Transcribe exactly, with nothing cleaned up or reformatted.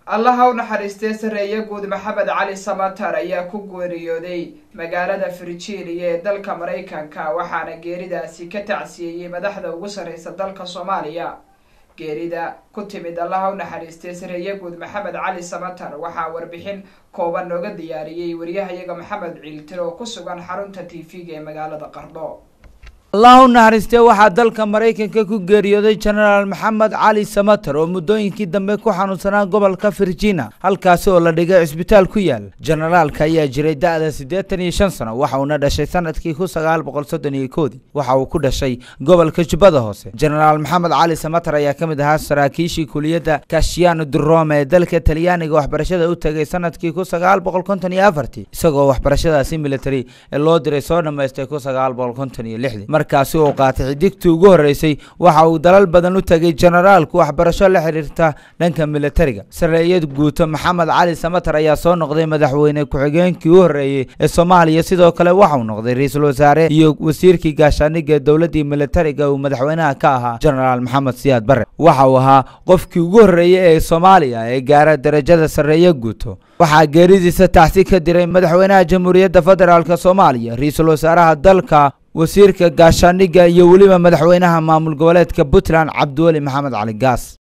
الله naxariistay sareeya guud Maxamed Cali Samatar ayaa ku geeriyooday magaalada Virginia ee dalka Mareykanka waxaana geeridaasi ka tacsiyay madaxda ugu sareysa dalka Soomaaliya. geerida ku timid Allah naxariistay sareeya guud Maxamed Cali Samatar waxa warbixin kooban nooga diyaariyay wariyahayaga Maxamed Ciiltiro oo ku sugan xarunta T V-ga ee magaalada Qardho. الله naxariistay waxa dalka Mareykanka ku geeriyooday General Maxamed Cali Samatar oo muddooyinkii dambe ku xanuunsanaa gobolka Virginia halkaas oo la dhigay isbitaal ku yaal. Generalka ayaa jiray da'da siddeetan iyo shan sano waxa uu dhashay sanadkii kun sagaal boqol soddon iyo kow waxa uu ku dhashay gobolka Jubbada Hoose. General Maxamed Cali Samatar ayaa kamid ahaa saraakiishii kuliyadda Casciano di Roma ee dalka Talyaaniga waxbarashada u tagay sanadkii kun sagaal boqol konton iyo afar isagoo waxbarashadaasi military ee loo diray soo dhameystay kun sagaal boqol konton iyo lix markaasi oo qaatay xidigtii ugu horeysay waxa uu dalal badan u tagay generaalku waxbarasho la xiriirta dhanka militariga. sareeyad guuto Maxamed Cali Samatar ayaa soo noqday madaxweyne ku-xigeenkii u horeeyay ee Soomaaliya sidoo kale waxa uu noqday ra'iisul wasaare iyo wasiirkii gaashaaniga dawladda militariga uu madaxweynaha ka ahaa General Maxamed Siyaad Barre. waxa uu ahaa qofkii ugu horeeyay ee Soomaaliya ee gaaray darajada sareeya guuto. waxa geeridiisa tacsi ka diray madaxweynaha Jamhuuriyadda Federaalka Soomaaliya ra'iisul wasaaraha dalka wasiirka gaashaaniga iyo waliba madaxweynaha maamul goboleedka Puntland Cabdiweli Maxamed Cali Gaas.